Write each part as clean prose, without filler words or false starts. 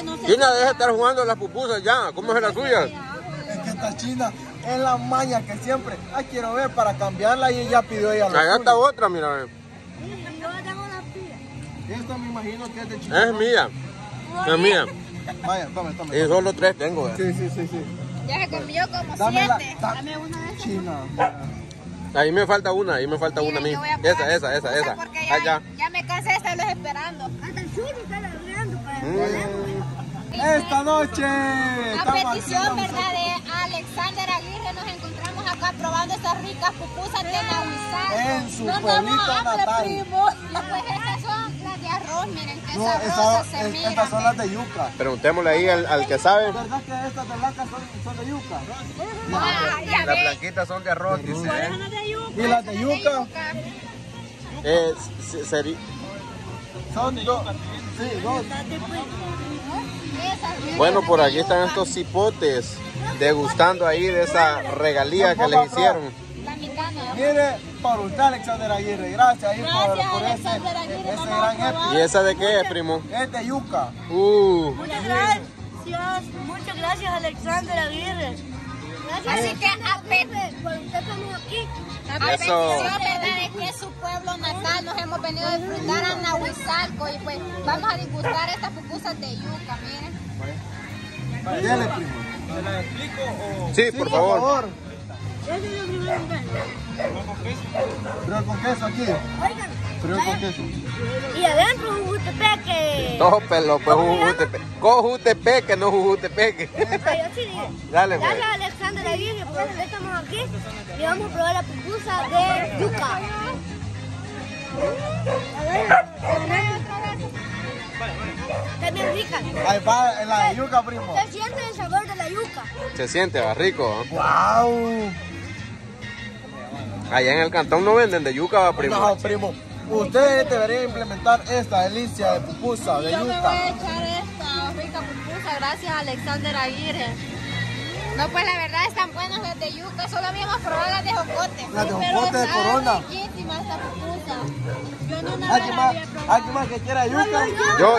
China, deja de estar jugando las pupusas ya. ¿Cómo es la suya? Es que esta China es la maña que siempre. Ay, quiero ver para cambiarla y ella pidió ella. Allá está otra, mira. Esta me imagino que es de China. Es mía. Es mía. Vaya, tome. Y solo 3 tengo. Sí. Ya se comió como Dame 7. dame una de China. Ahí me falta una, a mí. Esa. Porque Allá. ya me cansé de estarlos esperando. Hasta el sur está ladrando para Esta noche. A petición, ¿verdad?, de Alexander Aguirre, nos encontramos acá probando estas ricas pupusas de Nahuizal. En su pueblito natal. Primo. Y pues estas son las de arroz, miren, que No, sabrosas se miran. estas son las de yuca. Preguntémosle ahí al que sabe. ¿Verdad que estas de blancas son de yuca? Ya Las ves. blanquitas son de arroz, dice. Y las de yuca son dos. Sí, dos. Bueno, por aquí están estos cipotes degustando ahí de esa regalía que les hicieron. La mitad, ¿no? Mire, por usted, Alexander Aguirre. Gracias ahí por ese Alexander Aguirre, ese vamos gran a probar. éxito. ¿Y esa de qué es, primo? Es de yuca. Muchas gracias, Alexander Aguirre. Así que a Por usted estamos aquí. Eso. petición, ¿verdad?, de que es su pueblo natal, nos hemos venido a disfrutar a Nahuizalco y pues vamos a disgustar estas pupusas de yuca, miren. Dele, primo. Sí, por favor. Ese es el primer nivel. Pero con queso aquí. Oigan, Pero con queso. y adentro un jutepeque. Tópelo, pues jujutepeque. Cojutepeque, no jujutepeque. Pero yo sí digo. Dale, pues. Gracias, Alexander Aguirre, por usted estamos aquí y vamos a probar la pupusa de yuca. Está bien rica. Ahí va la de yuca, primo. Se siente el sabor de la yuca. Se siente, va rico. ¡Wow! Allá en el cantón no venden de yuca, va, primo. No, primo. Ustedes deberían implementar esta delicia de pupusa de Yo me voy a yuca. echar esta rica pupusa, gracias a Alexander Aguirre. No, pues la verdad están buenas las de yuca, solo habíamos probado las de jocote. Las de Pero jocote de está Corona. riquísima esta pupusa. Yo no una vez ¿Alguien la más, había probado. ¿alguien más que quiera yuca? Yo.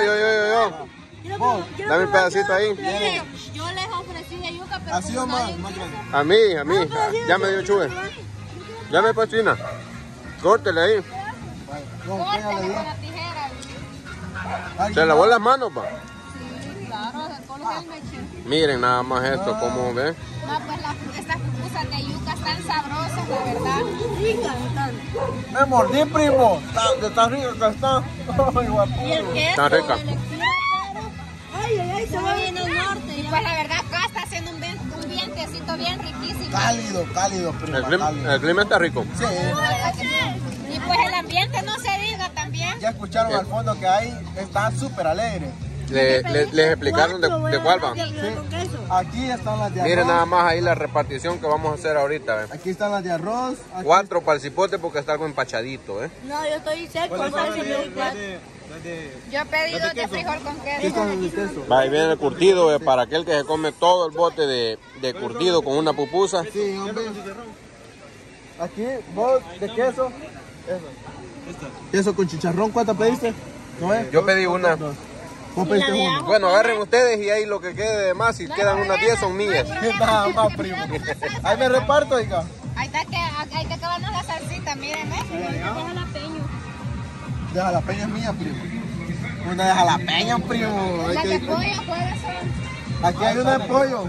Vos. Dame un pedacito ahí. Yo les ofrecí de yuca, pero Así o como más, nadie más quiso. grande. A mí. Ya me dio chuve. Ya me pues, China. Córtele ahí. No, Córtala pégale con bien. la tijera. Se lavó las manos, pa. Sí, claro, con los meche. Miren nada más esto, como ven. No, pues estas pupusas de yuca están sabrosas, la verdad. Ricas están. Me mordí, primo. De tan rico que está. Ay, guapo. Y el queso. Está rica. Ay, se va bien al norte. Y pues la verdad acá está haciendo un vientecito bien riquísimo. Cálido, primo. El cálido. clima está rico. Sí. Y pues el ambiente no se diga también. Ya escucharon al fondo que ahí está súper alegre. Les explicaron de cuál va. Aquí están las de arroz. Miren nada más ahí la repartición que vamos a hacer ahorita. ¿Ve? Aquí están las de arroz. Aquí 4 para el cipote porque está algo empachadito. ¿Eh? No, yo estoy seco. ¿Sabes? Yo he pedido de frijol con Aquí queso. están las de queso. Va, ahí viene el curtido para aquel que se come todo el bote de curtido con una pupusa. Sí, hombre. Aquí, vos, de queso. Queso con chicharrón, ¿cuántas pediste? ¿No es? Yo pedí una. Vos pediste una. Bueno, agarren ustedes y ahí lo que quede de más, si quedan unas 10 son mías. Nada más, primo. Ahí me reparto, hija. Ahí está que hay que acabarnos la salsita, miren, ¿ves? De jalapeño es mía, primo. Una de jalapeño, primo. La de pollo puede ser. Aquí hay una de pollo.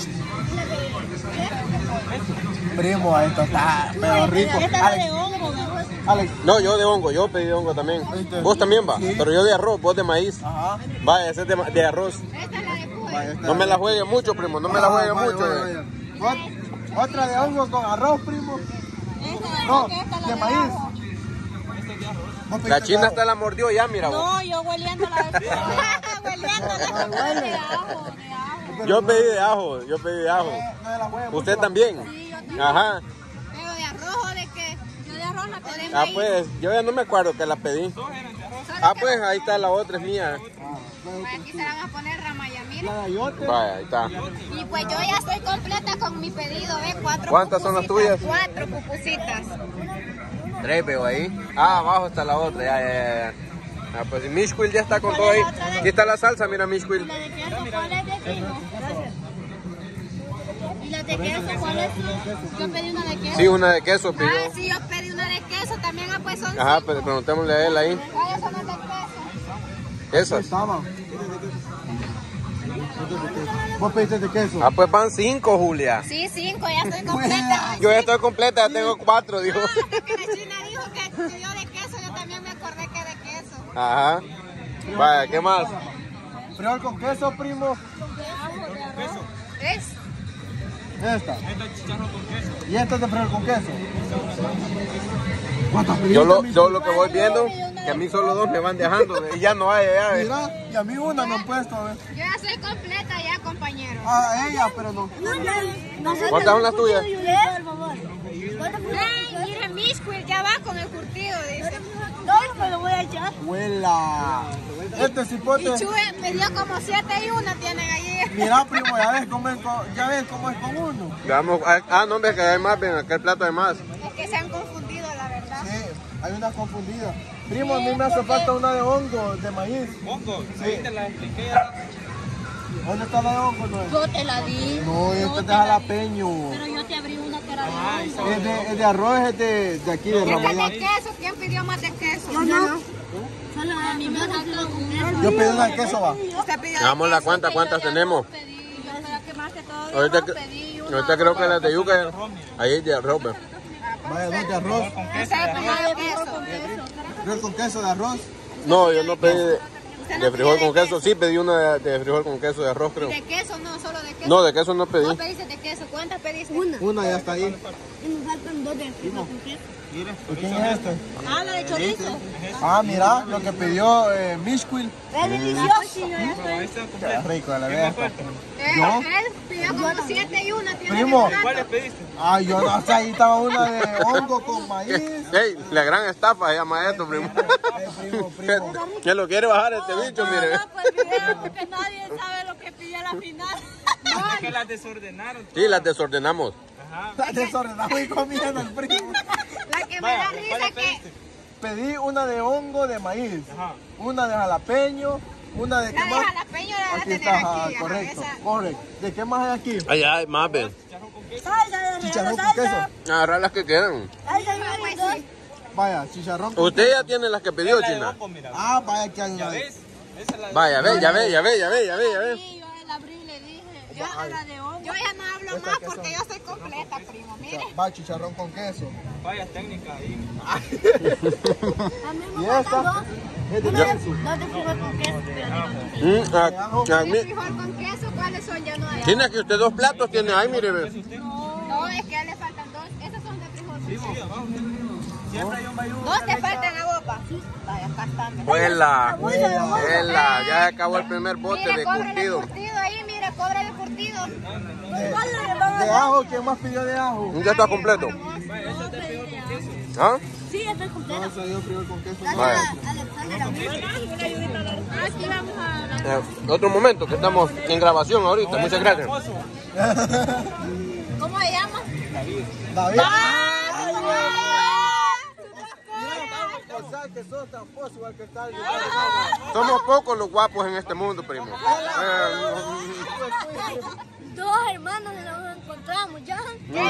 Primo, esto está pero rico. Alex. No, yo de hongo, yo pedí de hongo también. Vos también va, Sí. pero yo de arroz, vos de maíz. Ajá. Vaya, ese es de arroz. Esta es la de pollo. Vaya, está. No me la juegue mucho, primo, no me la juegue Vaya, mucho. vaya, vaya. Otra de hongo con arroz, primo. Esta de No, esta es la de de maíz. ajo. Vos La pediste china de hasta la mordió ya, mira vos. No, yo hueliendo la de pollo. Hueliendo la huele. de ajo, de ajo. Yo pedí de ajo, yo pedí de ajo. No de la huevo. ¿Usted también? Sí, yo también. Ajá. Pero de arroz o de qué? Yo de arroz la pedí. Ah, pues, yo ya no me acuerdo que la pedí. Ah, pues, ahí está la otra, es mía. Aquí se la van a poner ramayamira. La de ayote. Vaya, ahí está. Y pues yo ya estoy completa con mi pedido, ¿ves? 4 ¿Cuántas son las tuyas? 4 pupusitas. 3 veo ahí. Ah, abajo está la otra, ya. Ah, pues Mishquil ya está con todo ahí. Aquí está la salsa, mira Mishquil. ¿La de queso cuál es de primo? ¿Y la de queso cuál es? Yo pedí una de queso. Sí, una de queso pidió. Ah, sí, yo pedí una de queso. También, pues son Ajá, 5. pero preguntémosle a él ahí. ¿Cuáles son las de queso? Esas. Estaban. ¿Vos pediste de queso? Ah, pues van 5, Julia. Sí, 5, ya estoy completa. Yo ya estoy completa, ya tengo 4, dijo. No, porque la china dijo que pidió de queso, yo también me acordé que de queso. Ajá. Vaya, ¿qué más? Frijol con queso, primo. ¿Es? Esta. Y esta es de frijol con queso. ¿Cuántas Yo pediste, lo que voy viendo, que a mí solo 2 me van dejando y ya no hay allá. Mira, y a mí una no han puesto, ¿ves? Yo ya soy completa ya, compañero. Ah, ella, pero no. ¿Cuántas son las tuyas? Ay, mire, Mishquil ya va con el curtido, dice. No, me lo voy a echar. Huela. Este Y cipote. Chue pidió como 7 y 1 tienen allí. Mira, primo, ya ves cómo es con uno. Vamos, no, hombre, que hay más, ven, acá el plato hay más. Es que se han confundido, la verdad. Sí, hay una confundida. Primo, a mí me hace falta una de hongo, de maíz. ¿Hongo? Sí. Ahí te la expliqué ya. ¿Dónde está la de hongo, no? Yo te la di. No, este es de jalapeño. Pero yo te abrí una que era de hongo. Es de arroz, es de aquí, de Este es Ramayán. de queso. ¿Quién pidió más de queso? Yo no. Solo a mí me falta con eso. Yo pedí una de queso, va. Usted pidió Hagamos la cuenta, ¿cuántas tenemos? Ahorita creo que las de yuca, ahí es de arroz. Ve. Vaya, 2 de arroz. Usted pidió de queso. Frijol con queso de arroz. No, yo no pedí de frijol con queso, sí pedí una de frijol con queso de arroz, creo. ¿De queso no? ¿Solo de queso? No, de queso no pedí. ¿No pediste de queso? ¿Cuántas pediste? Una ya está ahí. Y me faltan 2 de frijol con queso. ¿Y quién es este? Ah, la de chorizo. Ah, mira, lo que pidió Mishquil. Es delicioso. Qué rico, la verdad. ¿Yo? Él pidió como 7 y 1. Tiene Primo. que pagar. ¿Cuáles pediste? Ah, yo no sé, ahí estaba una de hongo con maíz. Ey, la gran estafa se llama esto, primo. Primo. Que lo quiere bajar este bicho, mire. No, pues video, porque nadie sabe lo que pidió a la final. Es que las desordenaron. Sí, las desordenamos. Ajá. La desordenada y comiendo el primo. La que me da risa ¿Cuáles que... pediste? Pedí una de hongo de maíz, Ajá. una de jalapeño, una de La qué de más. jalapeño la vas a Aquí tener está, aquí. ajá, ajá, correcto, esa. correcto. ¿De qué más hay aquí? Allá hay más, ven. Salsa, Chicharrón con queso. Agarrar las que quedan. salsa, Pues dos. sí. Vaya, chicharrón con Usted ya tiene las que pidió, La de China. hongo, mira. Ah, vaya que hay ¿Ya una de... ves? Esa es la de Vaya, ve, ya ve, ya ve, ya ve, ya ve, ya ve. Sí, yo la abrí y le dije. Yo ya no hablo más porque yo estoy completa, primo. Mire. Va, chicharrón con queso. Vaya técnica ahí. A mí ¿Y me faltan esta? 2. Es de Una queso. dos de frijol con queso. Pero A ¿El mí. frijol con queso cuáles son? Ya no hay. Tiene que usted 2 platos, tiene ahí, mire, ve. No, es que ya le faltan 2. Esas son de frijol con queso. Sí, abajo. Siempre hay un bayú. 2 te faltan a boca. Vaya, acá están. Huela, huela, ya acabó el primer bote Mire, de cóbrale el curtido. curtido ahí, mire, cóbrale el curtido. De ajo, ¿quién más pidió de ajo? ¿Ya está completo? ¿Ah? sí, estoy No, completa. se dio frijol con queso. Vaya. Aquí vamos a... Otro momento, que estamos en grabación ahorita. Muchas gracias. ¿Cómo se llama? David. ¡Ah! O sea que sos tan pozo igual que está el Somos pocos los guapos en este mundo, primo. Dos hermanos y nos encontramos ya.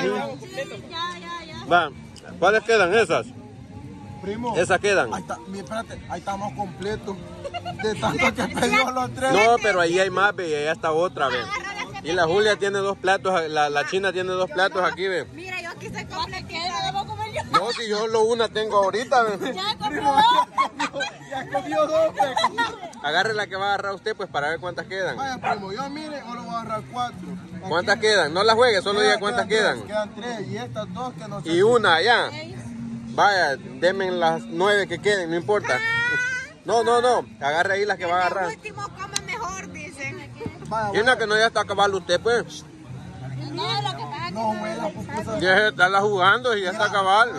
Va, ¿cuáles quedan esas? Primo. Esas quedan. Ahí está, espérate, ahí estamos completos. De tanto que pidió los 3. No, pero ahí hay más, ve, y allá está otra, ve. Y la Julia tiene 2 platos, la China tiene 2 platos aquí, ve. Mira, yo aquí estoy completita. No, si yo solo una tengo ahorita, ve. Ya comió 2, Agarre la que va a agarrar usted, pues, para ver cuántas quedan. Vaya, primo, yo mire, o lo voy a agarrar 4. ¿Cuántas quedan? No las juegues, solo diga cuántas quedan. Quedan 3 y estas 2 que no sé. Y una allá. Vaya, denme las 9 que queden, no importa. No, no, no. Agarre ahí las que va a El agarrar. último come mejor, dicen. Vaya, Y una que no ya está acabando usted, pues. No, lo que pasa es que no, huela, pupusa. Ya se está la jugando y ya está acabando.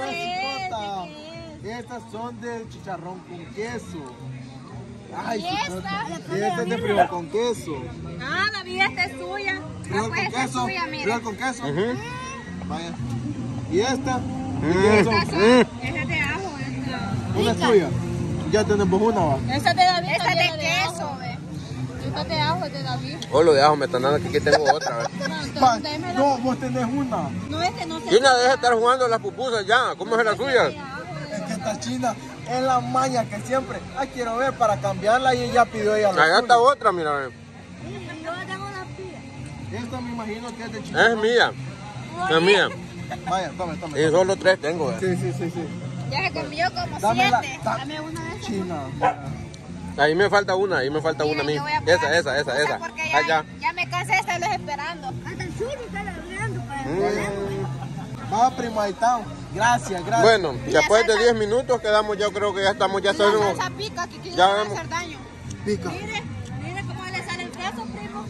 Estas son de chicharrón con queso. Ay, ¿Y esta? Y esta es de frijol con queso. Ah, la vida esta es tuya. Frijol pues con esta es queso. tuya, mira. Frijol con queso. Ujú. Vaya. Y esta. Estas son- esa es de ajo, esta. Una es tuya. Ya tenemos una, va. Esta es de David. Esta es de queso, ve. Esta es de ajo, es de David. Oh, lo de ajo me están dando aquí que tengo otra. ¿Ve? Va, no, vos tenés una. No, es que no sé. China, deja de estar jugando las pupusas ya. ¿Cómo es la suya? Es que esta China es la maña que siempre quiero ver para cambiarla y ella pidió ella la Allá está suya. otra, mira. Ve. Yo tengo una pila. Esta me imagino que es de China. Es mía. Es mía. Vaya, tome. Y solo 3 tengo. Ve. Sí. Ya se comió como Dámela. 7. Dame una de esas. China. Ahí me falta una, a mí. Yo voy a probar Esa. Porque Allá. ya me cansé de estarlos esperando. Hasta el sur está ladrando para Va, primo, ahí está. Gracias. Bueno, Y la después de salsa. 10 minutos quedamos, yo creo que ya estamos, ya La sabemos. salsa pica, que Ya ya va a vemos. hacer daño. Pica. Mire cómo le sale el queso, primo.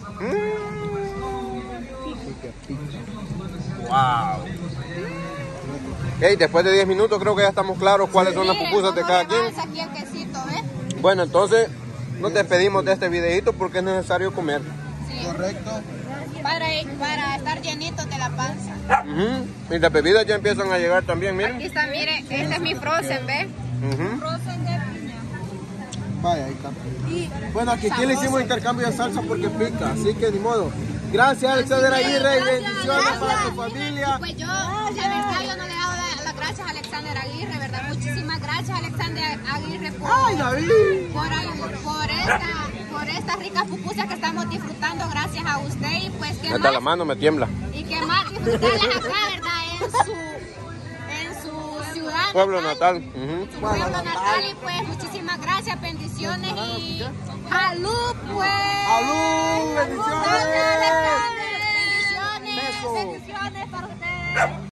Wow. Hey, después de 10 minutos creo que ya estamos claros cuáles son las Mire, pupusas de cómo cada quien. rebalsa aquí el quesito, ¿ves? Bueno, entonces nos despedimos de este videito porque es necesario comer. Sí. Correcto. Para estar llenitos de la panza. Y las bebidas ya empiezan a llegar también, miren. Aquí está, mire, este es mi frozen, ¿ves? Frozen de piña. Vaya, ahí está. Bueno, aquí le hicimos intercambio de salsa porque pica, así que ni modo. Gracias, Alexander Aguirre, y bendiciones para tu familia. Pues yo, la verdad, yo no le he dado las gracias a Alexander Aguirre, ¿verdad? Muchísimas gracias, Alexander Aguirre, ¡Ay, David! por estas ricas pupusas que estamos disfrutando gracias a usted. Y pues, ¿qué Hasta más? la mano me tiembla. Y que más disfrutarlas acá, ¿verdad? En su ciudad Pueblo natal. su pueblo natal. Y pues, muchísimas gracias, bendiciones y salud, pues. ¡Salud! ¡Bendiciones! Bendiciones para ustedes.